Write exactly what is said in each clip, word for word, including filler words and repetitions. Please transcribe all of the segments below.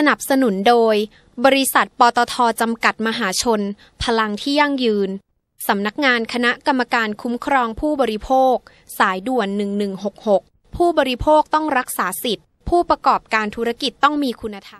นับสนุนโดยบริษัทปตท.จำกัดมหาชนพลังที่ยั่งยืนสำนักงานคณะกรรมการคุ้มครองผู้บริโภคสายด่วนหนึ่งหนึ่งหกหกผู้บริโภคต้องรักษาสิทธิ์ผู้ประกอบการธุรกิจต้องมีคุณธรรม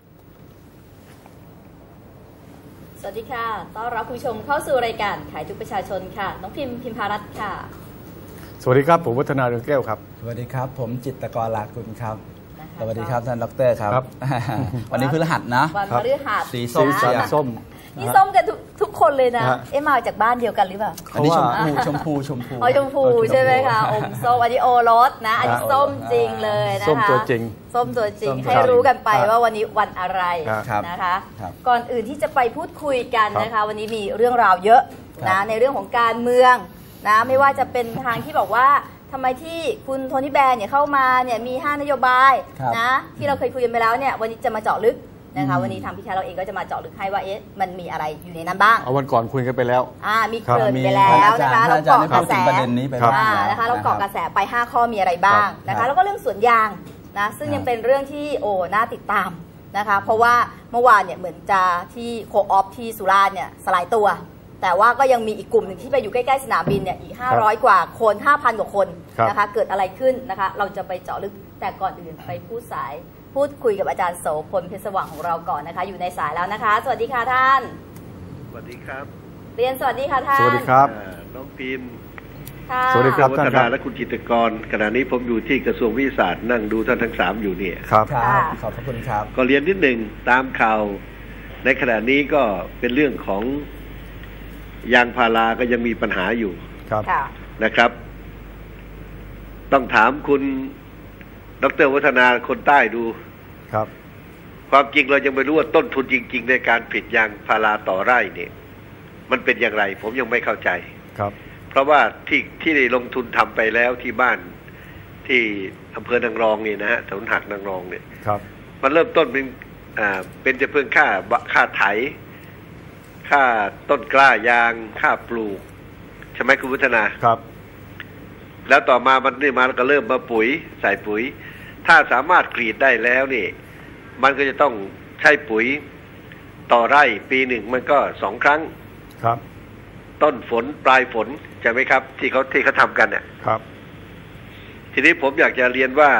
สวัสดีค่ะต้อนรับคุณผู้ชมเข้าสู่รายการขายทุกประชาชนค่ะน้องพิมพิมพารัตน์ค่ะสวัสดีครับผมวัฒนาเรืองแก้วครับสวัสดีครับผมจิตรกรลากุลครับสวัสดีครับท่านดรครับวันนี้พฤหัสนะวันพฤหัสสีส้มสีส้มนี่ส้มกันทุกทุกคนเลยนะเอ๊ะมาจากบ้านเดียวกันหรือเปล่าอันนี้ชมพูชมพูชมพูอ๋อชมพูใช่ไหมคะอมส้มอันนี้โอรสนะอันนี้ส้มจริงเลยนะคะส้มตัวจริงส้มตัวจริงให้รู้กันไปว่าวันนี้วันอะไรนะคะก่อนอื่นที่จะไปพูดคุยกันนะคะวันนี้มีเรื่องราวเยอะนะในเรื่องของการเมืองนะไม่ว่าจะเป็นทางที่บอกว่าทำไมที่คุณโทนี่แบร์เนี่ยเข้ามาเนี่ยมีห้านโยบายนะที่เราเคยคุยกันไปแล้วเนี่ยวันนี้จะมาเจาะลึกนะคะวันนี้ทางพี่แคทเราเองก็จะมาเจาะลึกให้ว่าเอ๊ะมันมีอะไรอยู่ในนั้นบ้างเอาวันก่อนคุยกันไปแล้วอ่ามีเกริ่นไปแล้วนะคะเราเกาะกระแสประเด็นนี้ไปบ้างนะคะเราเกาะกระแสไปห้าข้อมีอะไรบ้างนะคะแล้วก็เรื่องสวนยางนะซึ่งยังเป็นเรื่องที่โอ้น่าติดตามนะคะเพราะว่าเมื่อวานเนี่ยเหมือนจะที่โคออฟที่สุราษฎร์เนี่ยสลายตัวแต่ว่าก็ยังมีอีกกลุ่มหนึ่งที่ไปอยู่ใกล้ๆสนามบินเนี่ยอีกห้าร้อยกว่าคน ห้าพัน กว่าคนนะคะเกิดอะไรขึ้นนะคะเราจะไปเจาะลึกแต่ก่อนอื่นไปพูดสายพูดคุยกับอาจารย์โสพลเพชรสว่างของเราก่อนนะคะอยู่ในสายแล้วนะคะสวัสดีค่ะท่านสวัสดีครับเรียนสวัสดีค่ะท่านสวัสดีครับน้องพิมพ์สวัสดีครับท่านและคุณจิตรกรขณะนี้ผมอยู่ที่กระทรวงวิทยาศาสตร์นั่งดูท่านทั้งสามอยู่เนี่ยครับขอบคุณครับก็เรียนนิดหนึ่งตามข่าวในขณะนี้ก็เป็นเรื่องของยางพาราก็ยังมีปัญหาอยู่นะครับต้องถามคุณดร.วัฒนาคนใต้ดูครับความจริงเรายังไม่รู้ว่าต้นทุนจริงๆในการผลิตยางพาราต่อไร่เนี่ยมันเป็นอย่างไรผมยังไม่เข้าใจครับเพราะว่าที่ที่ได้ลงทุนทำไปแล้วที่บ้านที่อำเภอนางรองนี่นะฮะถนนหักนางรองเนี่ยครับมันเริ่มต้นเป็นอ่าเป็นจะเพิ่งค่าค่าไถค่าต้นกล้ายางค่าปลูกใช่ไหมคุณวัฒนาครับแล้วต่อมามันนี่มาก็เริ่มมาปุ๋ยใส่ปุ๋ยถ้าสามารถกรีดได้แล้วนี่มันก็จะต้องใช้ปุ๋ยต่อไร่ปีหนึ่งมันก็สองครั้งครับต้นฝนปลายฝนใช่ไหมครับที่เขาที่เขาทำกันเนี่ยครับทีนี้ผมอยากจะเรียนว่า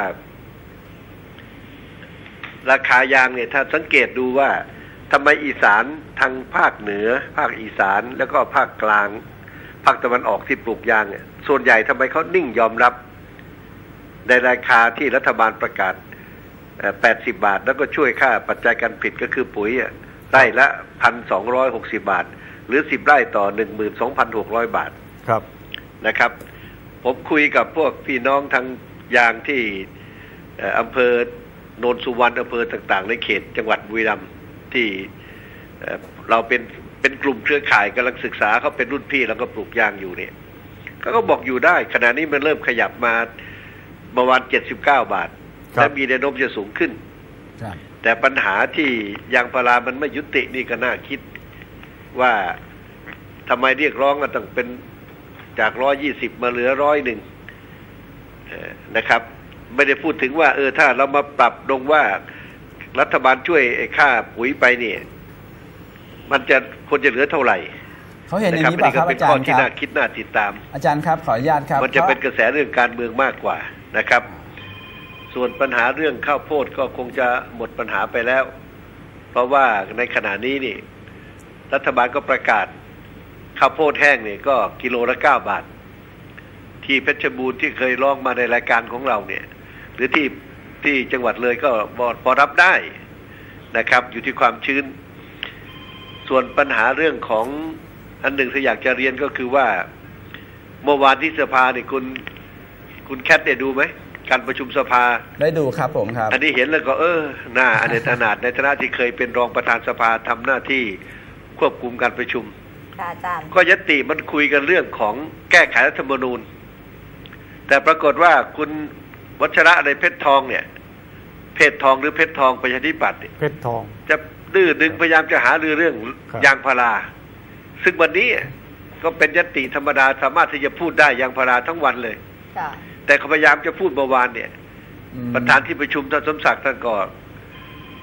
ราคายางเนี่ยถ้าสังเกตดูว่าทำไมอีสานทางภาคเหนือภาคอีสานแล้วก็ภาคกลางภาคตะวันออกที่ปลูกยางเนี่ยส่วนใหญ่ทำไมเขานิ่งยอมรับในราคาที่รัฐบาลประกาศแปดสิบบาทแล้วก็ช่วยค่าปัจจัยการผลิตก็คือปุ๋ยไร่ละ หนึ่งพันสองร้อยหกสิบ บาทหรือสิบไร่ต่อ หนึ่งหมื่นสองพันหกร้อย บาทครับนะครับผมคุยกับพวกพี่น้องทางยางที่อำเภอโนนสุวรรณอำเภอต่างๆในเขตจังหวัดบุรีรัมย์ที่เราเป็นเป็นกลุ่มเครือข่ายกำลังศึกษาเขาเป็นรุ่นพี่แล้วก็ปลูกยางอยู่เนี่ยเขาก็บอกอยู่ได้ขณะนี้มันเริ่มขยับมาประมาณเจ็ดสิบเก้าบาทและมีแนวโน้มจะสูงขึ้นแต่ปัญหาที่ยางพารามันไม่ยุตินี่ก็น่าคิดว่าทำไมเรียกร้องกันตั้งเป็นจากร้อยยี่สิบมาเหลือร้อยหนึ่งนะครับไม่ได้พูดถึงว่าเออถ้าเรามาปรับลงว่ารัฐบาลช่วยค่าปุ๋ยไปเนี่ยมันจะควรจะเหลือเท่าไหร่เขาเห็นอย่างนี้ป่ะครับอาจารย์ที่น่าคิดน่าติดตามอาจารย์ครับขออนุญาตครับมันจะเป็นกระแสเรื่องการเมืองมากกว่านะครับส่วนปัญหาเรื่องข้าวโพดก็คงจะหมดปัญหาไปแล้วเพราะว่าในขณะนี้นี่รัฐบาลก็ประกาศข้าวโพดแห้งนี่ก็กิโลละเก้าบาทที่เพชรบูรณ์ที่เคยร้องมาในรายการของเราเนี่ยหรือที่ที่จังหวัดเลยก็พอรับได้นะครับอยู่ที่ความชื้นส่วนปัญหาเรื่องของอันหนึ่งที่อยากจะเรียนก็คือว่าเมื่อวานที่สภาเนี่ยคุณคุณแคทได้ดูไหมการประชุมสภาได้ดูครับผมครับอันนี้เห็นแล้วก็เออหน้าอเนจขนาดในฐานะที่เคยเป็นรองประธานสภาทำหน้าที่ควบคุมการประชุมก็ยติมันคุยกันเรื่องของแก้ไขรัฐธรรมนูญแต่ปรากฏว่าคุณวัชระอะไรเพชรทองเนี่ยเพชรทองหรือเพชรทองประชาธิปัตย์เพชรทองจะดื้อดึงพยายามจะหาเรื่องยางพาราซึ่งวันนี้ก็เป็นยติธรรมดาสามารถที่จะพูดได้ยางพาราทั้งวันเลยแต่เขาพยายามจะพูดเมื่อวานเนี่ยประธานที่ประชุมท่านสมศักดิ์ท่านก็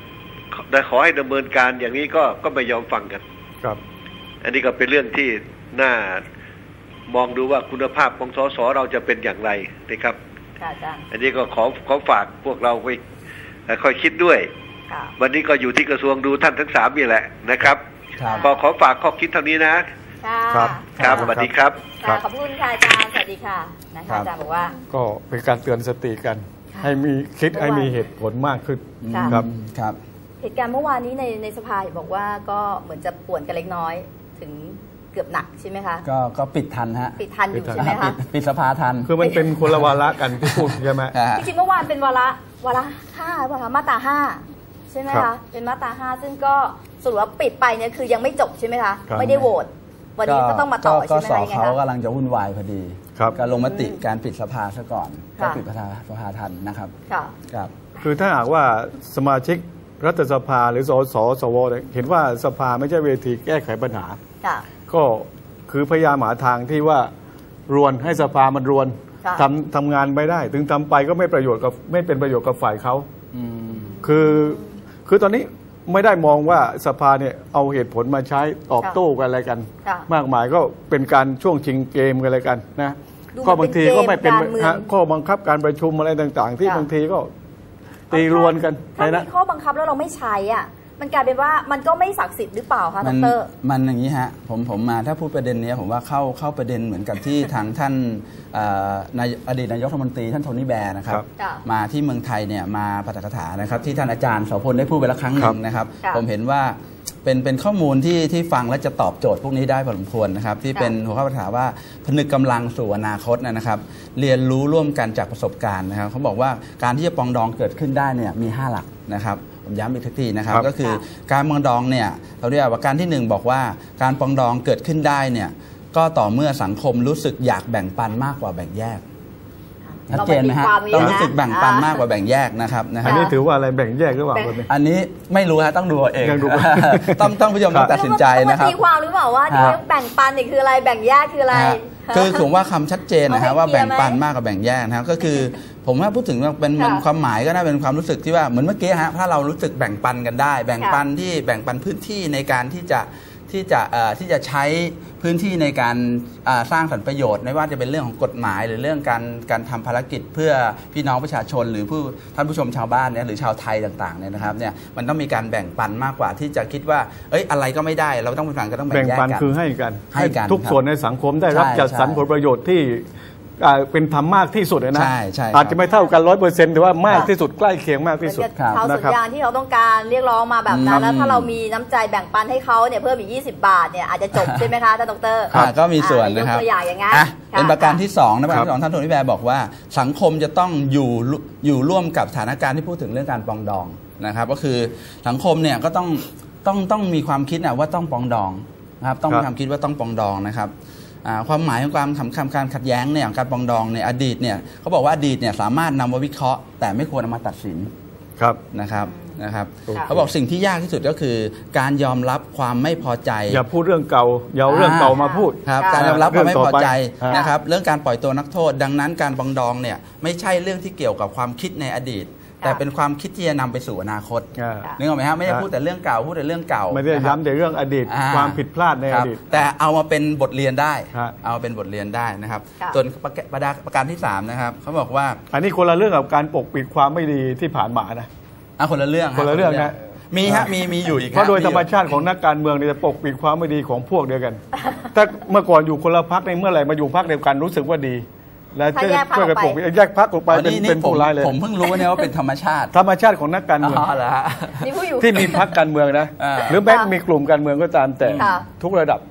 แต่ขอให้ดำเนินการอย่างนี้ก็ก็ไม่ยอมฟังกันครับอันนี้ก็เป็นเรื่องที่น่ามองดูว่าคุณภาพของสสเราจะเป็นอย่างไรนะครับค่ะอาจารย์อันนี้ก็ขอขอฝากพวกเราไปค่อยคิดด้วยวันนี้ก็อยู่ที่กระทรวงดูท่านทั้งสามนี่แหละนะครับก็ขอฝากข้อคิดเท่านี้นะครับครับสวัสดีครับขอบคุณค่ะอาจารย์สวัสดีค่ะนะคะอาจารย์บอกว่าก็เป็นการเตือนสติกันให้มีคิดให้มีเหตุผลมากขึ้นครับครับเหตุการณ์เมื่อวานนี้ในในสภาบอกว่าก็เหมือนจะป่วนกันเล็กน้อยถึงเกือบหนักใช่ไหมคะก็ก็ปิดทันฮะปิดทันอยู่ใช่ไหมคะปิดสภาทันคือมันเป็นคนละวาระกันที่พูดใช่ไหมจริงๆเมื่อวานเป็นวาระวาระห้าป่ะคะมาตราห้าใช่ไหมคะเป็นมาตราห้าซึ่งก็สรุปว่าปิดไปเนี่ยคือยังไม่จบใช่ไหมคะไม่ได้โหวตวันนี้ก็ต้องมาต่อใช่ไหมคะก็สอเขากำลังจะวุ่นวายพอดีการลงมติการปิดสภาซะก่อนก็ปิดสภาทันนะครับครับคือถ้าหากว่าสมาชิกรัฐสภาหรือสสสวเห็นว่าสภาไม่ใช่เวทีแก้ไขปัญหาก็คือพยายามหาทางที่ว่ารวนให้สภามันรวนทำทำงานไม่ได้ถึงทำไปก็ไม่ประโยชน์กับไม่เป็นประโยชน์กับฝ่ายเขาคือคือตอนนี้ไม่ได้มองว่าสภาเนี่ยเอาเหตุผลมาใช้ตอบโต้กันอะไรกันมากมายก็เป็นการช่วงชิงเกมกันอะไรกันนะก็บางทีก็ไม่เป็นข้อบังคับการประชุมอะไรต่างๆที่บางทีก็ตีรวนกันถ้ามีข้อบังคับแล้วเราไม่ใช้อ่ะมันกลายเป็นว่ามันก็ไม่ศักดิ์สิทธิ์หรือเปล่าคะดร. มันอย่างนี้ฮะผมผมมาถ้าพูดประเด็นนี้ผมว่าเข้าเข้าประเด็นเหมือนกับที่ทางท่านอดีตนายกรัฐมนตรีท่านโทนี่แบร์นะครับมาที่เมืองไทยเนี่ยมาปาฐกถานะครับที่ท่านอาจารย์โสพลได้พูดไปแล้วครั้งหนึ่งนะครับผมเห็นว่าเป็นเป็นข้อมูลที่ที่ฟังและจะตอบโจทย์พวกนี้ได้พอสมควรนะครับที่เป็นหัวข้อปัญหาว่าผนึกกำลังสู่อนาคตนะครับเรียนรู้ร่วมกันจากประสบการณ์นะครับเขาบอกว่าการที่จะปรองดองเกิดขึ้นได้เนี่ยมีห้าหลักนะครับผมย้ำอีกทีนะครับก็คือการปรองดองเนี่ยเราเรียกว่าการที่หนึ่งบอกว่าการปรองดองเกิดขึ้นได้เนี่ยก็ต่อเมื่อสังคมรู้สึกอยากแบ่งปันมากกว่าแบ่งแยกชัดเจนนะฮะต้องรู้สึกแบ่งปันมากกว่าแบ่งแยกนะครับอันนี้ถือว่าอะไรแบ่งแยกหรือเปล่าอันนี้ไม่รู้ฮะต้องดูเองต้องต้องผู้ชมต้องตัดสินใจนะครับตีความหรือเปล่าว่าแบ่งปันนี่คืออะไรแบ่งแยกคืออะไรคือผมว่าคำชัดเจนนะฮะว่าแบ่งปันมากกว่าแบ่งแยกนะครับก็คือผมว่าพูดถึงว่าเป็นความหมายก็น่าเป็นความรู้สึกที่ว่าเหมือนเมื่อกี้ฮะถ้าเรารู้สึกแบ่งปันกันได้แบ่งปันที่แบ่งปันพื้นที่ในการที่จะที่จะที่จะใช้พื้นที่ในการสร้างสรรค์ประโยชน์ไม่ว่าจะเป็นเรื่องของกฎหมายหรือเรื่องการการทำภารกิจเพื่อพี่น้องประชาชนหรือผู้ท่านผู้ชมชาวบ้านเนี่ยหรือชาวไทยต่างๆเนี่ยนะครับเนี่ยมันต้องมีการแบ่งปันมากกว่าที่จะคิดว่าเอ้ยอะไรก็ไม่ได้เราต้องเป็นฝั่งก็ต้องแบ่งแยกกันแบ่งปันคือให้กันให้กันทุกส่วนในสังคมได้รับจัดสรรผลประโยชน์ที่เป็นธรรมมากที่สุดนะอาจจะไม่เท่ากันร้อยเปอร์เซ็นต์แต่ว่ามากที่สุดใกล้เคียงมากที่สุดชาวสวนยางที่เขาต้องการเรียกร้องมาแบบนั้นแล้วถ้าเรามีน้ำใจแบ่งปันให้เขาเนี่ยเพิ่มอีกยี่สิบบาทเนี่ยอาจจะจบใช่ไหมคะท่านดร. ก็มีส่วนนะครับตัวอย่างอย่างงั้นเป็นประการที่สองนะประการที่สองท่านโทนี่แบร์บอกว่าสังคมจะต้องอยู่อยู่ร่วมกับสถานการณ์ที่พูดถึงเรื่องการปรองดองนะครับก็คือสังคมเนี่ยก็ต้องต้องต้องมีความคิดนะว่าต้องปรองดองนะครับต้องมีความคิดว่าต้องปรองดองนะครับความหมายของความสำคัญการขัดแย้งเนี่ยการปรองดองในอดีตเนี่ยเขาบอกว่าอดีตเนี่ยสามารถนำมาวิเคราะห์แต่ไม่ควรนำมาตัดสินครับนะครับนะครับเขาบอกสิ่งที่ยากที่สุดก็คือการยอมรับความไม่พอใจอย่าพูดเรื่องเก่าอย่าเรื่องเก่ามาพูดครับการยอมรับความไม่พอใจนะครับเรื่องการปล่อยตัวนักโทษดังนั้นการปรองดองเนี่ยไม่ใช่เรื่องที่เกี่ยวกับความคิดในอดีตแต่เป็นความคิดที่จะนำไปสู่อนาคตนึกออกไหมครับไม่ได้พูดแต่เรื่องเก่าพูดแต่เรื่องเก่าไม่ได้ย้ำแต่เรื่องอดีตความผิดพลาดในอดีตแต่เอามาเป็นบทเรียนได้เอามาเป็นบทเรียนได้นะครับส่วนประการที่สามนะครับเขาบอกว่าอันนี้คนละเรื่องกับการปกปิดความไม่ดีที่ผ่านมานะคนละเรื่องคนละเรื่องนะมีฮะมีมีอยู่อีกเพราะโดยธรรมชาติของนักการเมืองจะปกปิดความไม่ดีของพวกเดียวกันถ้าเมื่อก่อนอยู่คนละพรรคในเมื่อไหร่มาอยู่พรรคเดียวกันรู้สึกว่าดีแล้วจะช่วยกันปกปิดแยกพรรคออกไปเป็นเป็นผู้ร้ายเลยผมเพิ่งรู้เนี่ยว่าเป็นธรรมชาติธรรมชาติของนักการเมืองที่มีพรรคการเมืองนะหรือแม้มีกลุ่มการเมืองก็ตามแต่ทุกระดับ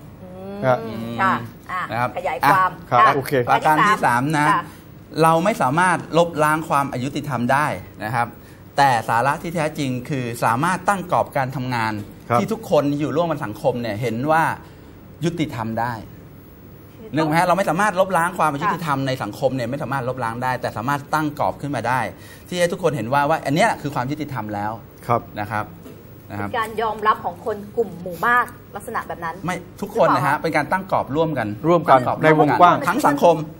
นะครับขยายความโอเคประการที่สามนะเราไม่สามารถลบล้างความอายุติธรรมได้นะครับแต่สาระที่แท้จริงคือสามารถตั้งกรอบการทำงานที่ทุกคนอยู่ร่วมกันสังคมเนี่ยเห็นว่ายุติธรรมได้นึกไหมฮะเราไม่สามารถลบล้างความยุติธรรมในสังคมเนี่ยไม่สามารถลบล้างได้แต่สามารถตั้งกรอบขึ้นมาได้ที่ให้ทุกคนเห็นว่าว่าอันนี้คือความยุติธรรมแล้วนะครับนะครับการยอมรับของคนกลุ่มหมู่มากลักษณะแบบนั้นไม่ทุกคนนะฮะเป็นการตั้งกรอบร่วมกันร่วมกันในวงกว้างทั้งสังคม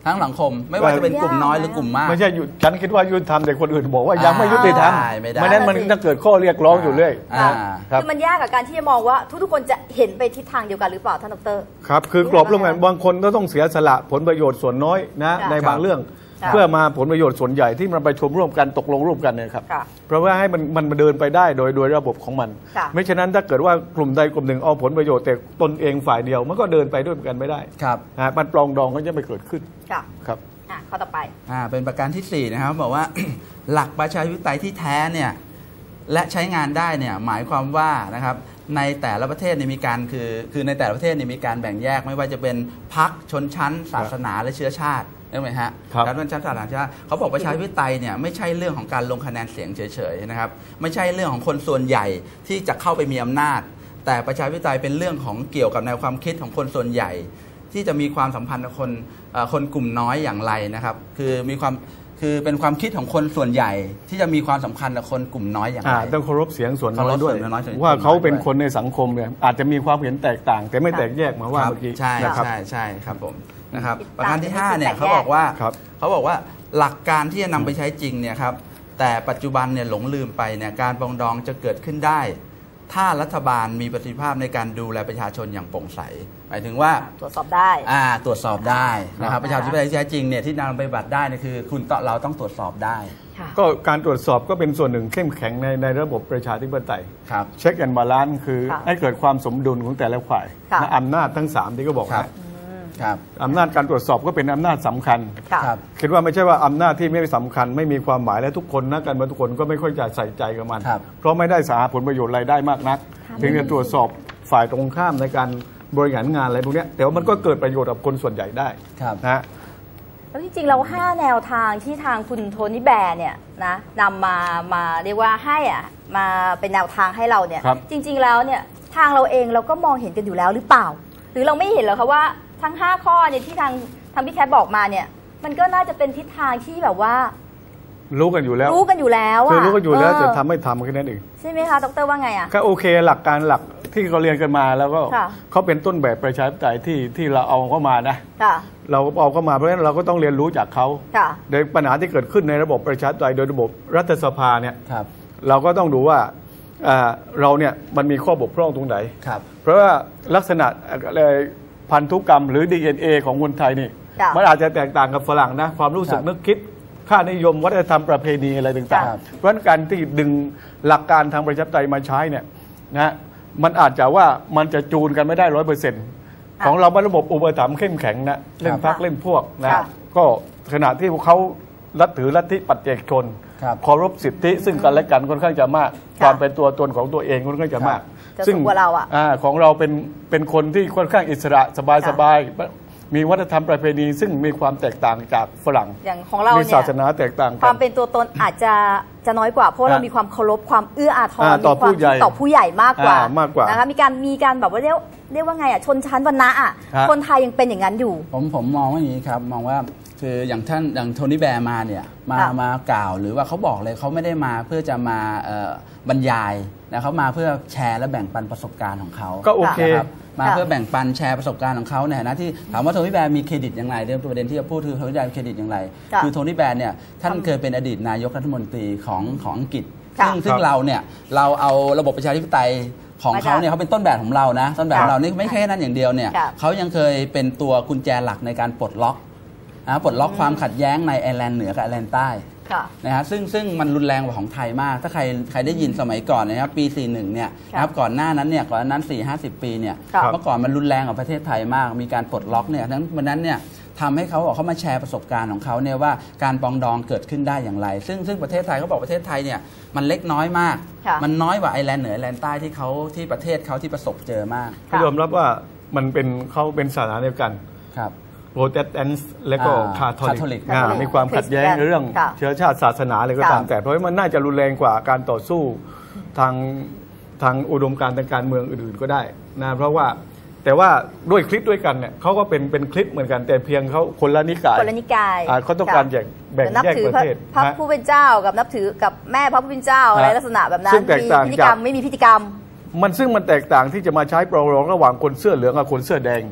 ทั้งสังคมไม่ว่าจะเป็นกลุ่มน้อยหรือกลุ่มมากไม่ใช่ฉันคิดว่ายุติธรรมแต่คนอื่นบอกว่ายังไม่ยุติธรรมไม่นั้นมันจะเกิดข้อเรียกร้องอยู่เรื่อยคือมันยากกับการที่จะมองว่าทุกๆคนจะเห็นไปทิศทางเดียวกันหรือเปล่าท่านดร. ครับคือกรอบร่วมกันบางคนก็ต้องเสียสละผลประโยชน์ส่วนน้อยนะในบางเรื่องเพื่อมาผลประโยชน์ส่วนใหญ่ที่มันไปชมร่วมกันตกลงร่วมกันเนี่ยครับเพราะว่าให้มันมันเดินไปได้โดยโดยระบบของมันไม่ฉะนั้นถ้าเกิดว่ากลุ่มใดกลุ่มหนึ่งเอาผลประโยชน์แต่ตนเองฝ่ายเดียวมันก็เดินไปด้วยกันไม่ได้ครับมันปลองดองก็จะไม่เกิดขึ้นครับข้อต่อไปอ่าเป็นประการที่สี่นะครับบอกว่า หลักประชาธิปไตยที่แท้เนี่ยและใช้งานได้เนี่ยหมายความว่านะครับในแต่ละประเทศเนี่ยมีการคือคือในแต่ละประเทศเนี่ยมีการแบ่งแยกไม่ว่าจะเป็นพรรคชนชั้นศาสนาและเชื้อชาติได้ไหมฮะการชนชั้นศาสนาเขาบอกประชาธิปไตยเนี่ยไม่ใช่เรื่องของการลงคะแนนเสียงเฉยๆนะครับไม่ใช่เรื่องของคนส่วนใหญ่ที่จะเข้าไปมีอำนาจแต่ประชาธิปไตยเป็นเรื่องของเกี่ยวกับแนวความคิดของคนส่วนใหญ่ที่จะมีความสัมพันธ์กับคนคนกลุ่มน้อยอย่างไรนะครับคือมีความคือเป็นความคิดของคนส่วนใหญ่ที่จะมีความสำคัญกับคนกลุ่มน้อยอย่างไรต้องเคารพเสียงส่วนน้อยด้วยว่าเขาเป็นคนในสังคมเนี่ยอาจจะมีความเห็นแตกต่างแต่ไม่แตกแยกมาว่าเมื่อกี้ใช่ใช่ใช่ครับผมนะครับประการที่ห้าเนี่ยเขาบอกว่าเขาบอกว่าหลักการที่จะนำไปใช้จริงเนี่ยครับแต่ปัจจุบันเนี่ยหลงลืมไปเนี่ยการปรองดองจะเกิดขึ้นได้ถ้ารัฐบาลมีประสิทธิภาพในการดูแลประชาชนอย่างโปร่งใสหมายถึงว่าตรวจสอบได้อ่าตรวจสอบได้นะครับประชาธิปไตยที่แท้จริงเนี่ยที่นำไปปฏิบัติได้เนี่ยคือคุณเราต้องตรวจสอบได้ก็การตรวจสอบก็เป็นส่วนหนึ่งเข้มแข็งในในระบบประชาธิปไตยเช็คแอนด์บาลานซ์คือให้เกิดความสมดุลของแต่ละฝ่ายอำนาจทั้งสามที่ก็บอกนะอำนาจการตรวจสอบก็เป็นอำนาจสำคัญคิดว่าไม่ใช่ว่าอำนาจที่ไม่สำคัญไม่มีความหมายและทุกคนนักการเมืองทุกคนก็ไม่ค่อยจะใส่ใจกับมันเพราะไม่ได้สาผลประโยชน์อะไรได้มากนักเพียงแต่ตรวจสอบฝ่ายตรงข้ามในการบริหารงานอะไรพวกนี้แต่ว่ามันก็เกิดประโยชน์กับคนส่วนใหญ่ได้นะแล้วจริงๆเราห้าแนวทางที่ทางคุณโทนี่แบร์เนี่ยนะนำมามาเรียกว่าให้อ่ะมาเป็นแนวทางให้เราเนี่ยจริงๆแล้วเนี่ยทางเราเองเราก็มองเห็นกันอยู่แล้วหรือเปล่าหรือเราไม่เห็นหรอคะว่าทั้งห้าข้อเนี่ยที่ทางทางพี่แคทบอกมาเนี่ยมันก็น่าจะเป็นทิศทางที่แบบว่ารู้กันอยู่แล้วรู้กันอยู่แล้วคือรู้กันอยู่แล้วจะทำไม่ทำแค่นั้นเองใช่ไหมคะดร.ว่าไงอ่ะก็โอเคหลักการหลักที่เขาเรียนกันมาแล้วก็เขาเป็นต้นแบบประชาธิปไตยที่ที่เราเอาเข้ามานะเราเอาเข้ามาเพราะฉะนั้นเราก็ต้องเรียนรู้จากเขาโดยปัญหาที่เกิดขึ้นในระบบประชาธิปไตยโดยระบบรัฐสภาเนี่ยเราก็ต้องดูว่าเราเนี่ยมันมีข้อบกพร่องตรงไหนเพราะว่าลักษณะพันธุกรรมหรือ ดี เอ็น เอ ของคนไทยนี่มันอาจจะแตกต่างกับฝรั่งนะความรู้สึกนึกคิดค่านิยมวัฒนธรรมประเพณีอะไรต่างๆเพราะฉะนั้นการที่ดึงหลักการทางประชาธิปไตยมาใช้เนี่ยนะมันอาจจะว่ามันจะจูนกันไม่ได้ร้อยเปอร์เซ็นต์ของเราเป็นระบบอุปถัมภ์เข้มแข็งนะเล่นพรรคเล่นพวกนะก็ขณะที่พวกเขาลัทธิลัทธิปัจเจกชนเคารพสิทธิซึ่งกันและกันค่อนข้างจะมากความเป็นตัวตนของตัวเองค่อนข้างจะมากซึ่งเราอ่ะของเราเป็นเป็นคนที่ค่อนข้างอิสระสบายๆมีวัฒนธรรมประเพณีซึ่งมีความแตกต่างจากฝรั่งอย่างของเราเนี่ยมีศาสนาแตกต่างกันความเป็นตัวตนอาจจะจะน้อยกว่าเพราะเรามีความเคารพความเอื้ออาทรต่อผู้ใหญ่ต่อผู้ใหญ่มากกว่ามากกว่านะคะมีการมีการแบบว่าเรียกเรียกว่าไงอ่ะชนชั้นวรรณะอ่ะคนไทยยังเป็นอย่างนั้นอยู่ผมผมมองว่าอย่างนี้ครับมองว่าคืออย่างท่านอย่างโทนี่แบร์มาเนี่ยมามากล่าวหรือว่าเขาบอกเลยเขาไม่ได้มาเพื่อจะมาบรรยายนะเขามาเพื่อแชร์และแบ่งปันประสบการณ์ของเขาก็โอเคครับมาเพื่อแบ่งปันแชร์ประสบการณ์ของเขาเนี่ยนะที่ถามว่าโทนี่แบร์มีเครดิตอย่างไรเรื่องประเด็นที่จะพูดคือโทนี่แบร์มีเครดิตอย่างไรคือโทนี่แบร์เนี่ยท่านเคยเป็นอดีตนายกรัฐมนตรีของของอังกฤษซึ่งซึ่งเราเนี่ยเราเอาระบบประชาธิปไตยของเขาเนี่ยเขาเป็นต้นแบบของเรานะต้นแบบของเรานี่ไม่แค่นั้นอย่างเดียวเนี่ยเขายังเคยเป็นตัวกุญแจหลักในการปลดล็อกนะปลดล็อกความขัดแย้งในไอร์แลนด์เหนือกับไอร์แลนด์ใต้นะฮะซึ่งซึ่งมันรุนแรงกว่าของไทยมากถ้าใครใครได้ยินสมัยก่อนนะครับปีสี่สิบเอ็ดเนี่ยนะครับก่อนหน้านั้นเนี่ยก่อนนั้น สี่ห้าสิบ ปีเนี่ยเมื่อก่อนมันรุนแรงกว่าประเทศไทยมากมีการปลดล็อกเนี่ยนั้นวันนั้นเนี่ยทำให้เขาบอกเขามาแชร์ประสบการณ์ของเขาเนี่ยว่าการปองดองเกิดขึ้นได้อย่างไรซึ่งซึ่งประเทศไทยเขาบอกประเทศไทยเนี่ยมันเล็กน้อยมากมันน้อยกว่าไอร์แลนด์เหนือไอร์แลนด์ใต้ที่เขาที่ประเทศเขาที่ประสบเจอมากเขายอมรับว่ามันเป็นเขาเป็นศาสนาเดียวกันโปรเตสแตนต์และก็คาทอลิกมีความขัดแย้งในเรื่องเชื้อชาติศาสนาอะไรก็ตามแต่เพราะมันน่าจะรุนแรงกว่าการต่อสู้ทางทางอุดมการณ์ทางการเมืองอื่นๆก็ได้นะเพราะว่าแต่ว่าด้วยคลิปด้วยกันเนี่ยเขาก็เป็นเป็นคลิปเหมือนกันแต่เพียงเขาคนละนิกายคนละนิกายเขาต้องการแยกแบ่งแยกประเทศพระผู้เป็นเจ้ากับนับถือกับแม่พระผู้เป็นเจ้าอะไรลักษณะแบบนั้นมีพิธีกรรมไม่มีพิธีกรรมมันซึ่งมันแตกต่างที่จะมาใช้ปรองดองระหว่างคนเสื้อเหลืองกับคนเสื้อแดง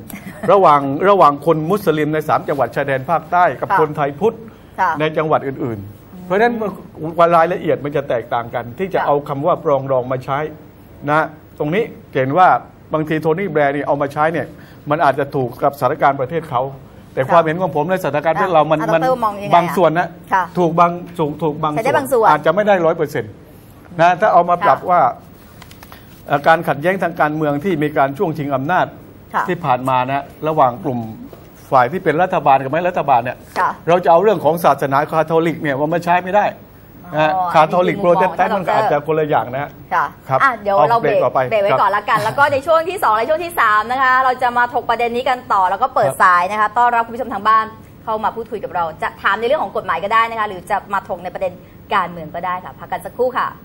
ระหว่างระหว่างคนมุสลิมในสามจังหวัดชายแดนภาคใต้กับคนไทยพุทธในจังหวัดอื่นๆเพราะฉะนั้นรายละเอียดมันจะแตกต่างกันที่จะเอาคำว่าปรองดองมาใช้นะตรงนี้เห็นว่าบางทีโทนี่แบร์นี่เอามาใช้เนี่ยมันอาจจะถูกกับสถานการณ์ประเทศเขาแต่ความเห็นของผมในสถานการณ์ประเทศเรามันมันบางส่วนนะถูกบางถูกถูกบางส่วนอาจจะไม่ได้ร้อยเปอร์เซ็นต์นะถ้าเอามาปรับว่าการขัดแย้งทางการเมืองที่มีการช่วงชิงอำนาจที่ผ่านมานะระหว่างกลุ่มฝ่ายที่เป็นรัฐบาลกับไม่รัฐบาลเนี่ยเราจะเอาเรื่องของศาสนาคาทอลิกเนี่ยมันมาใช้ไม่ได้นะคาทอลิกโปรเตสแตนต์มันอาจจะคนละอย่างนะครับเดี๋ยวเราเบรกเบรกไว้ก่อนละกันแล้วก็ในช่วงที่สองและช่วงที่สามนะคะเราจะมาถกประเด็นนี้กันต่อแล้วก็เปิดสายนะคะต้อนรับคุณผู้ชมทางบ้านเข้ามาพูดคุยกับเราจะถามในเรื่องของกฎหมายก็ได้นะคะหรือจะมาถกในประเด็นการเมืองก็ได้ค่ะพักกันสักครู่ค่ะ